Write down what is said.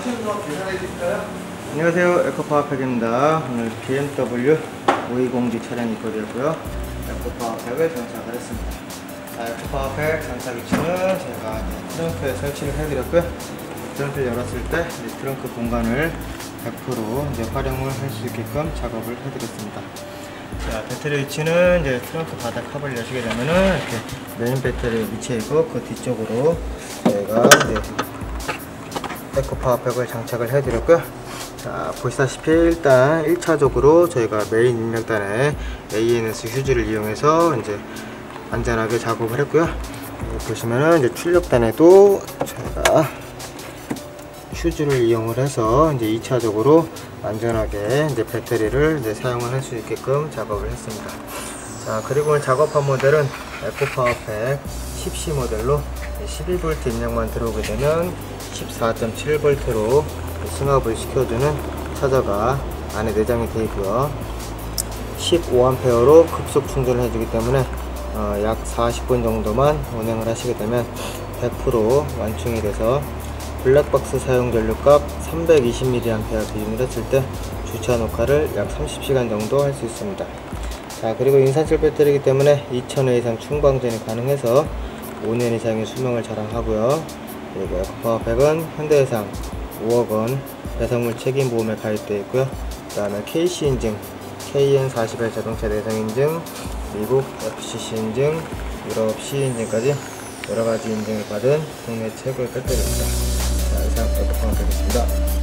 안녕하세요, 에코파워팩입니다. 오늘 BMW 520D 차량이 입고되었고요. 에코파워팩을 장착을 했습니다. 자, 에코파워팩 장착 위치는 제가 트렁크에 설치를 해드렸고요. 트렁크를 열었을 때 트렁크 공간을 100% 이제 활용을 할 수 있게끔 작업을 해드렸습니다. 자, 배터리 위치는 이제 트렁크 바닥 컵을 여시게 되면은 이렇게 메인 배터리 위치해 있고, 그 뒤쪽으로 저희가 이제 에코파워팩을 장착을 해드렸고요. 자, 보시다시피 일단 1차적으로 저희가 메인 인력단에 ANS 휴지를 이용해서 이제 안전하게 작업을 했고요. 보시면은 이제 출력단에도 저희가 휴지를 이용을 해서 이제 2차적으로 안전하게 이제 배터리를 이제 사용을 할 수 있게끔 작업을 했습니다. 자, 그리고 작업한 모델은 에코파워팩 10C 모델로 12V 입력만 들어오게 되면 14.7V로 승합을 시켜주는 차저가 안에 내장이 되어 있고요. 15A로 급속 충전을 해주기 때문에 약 40분 정도만 운행을 하시게 되면 100% 완충이 돼서 블랙박스 사용 전류값 320mAh 기준으로 했을 때 주차 녹화를 약 30시간 정도 할 수 있습니다. 자, 그리고 인산철 배터리이기 때문에 2000회 이상 충방전이 가능해서 5년 이상의 수명을 자랑하고요. 그리고 에코파워팩은 현대해상 5억원 배송물 책임보험에 가입되어 있고요. 그 다음에 KC 인증, KN41 자동차 내성 인증, 미국 FCC 인증, 유럽 C 인증까지 여러가지 인증을 받은 국내 최고의 배터리입니다. 자, 이상 에코파워팩이었습니다.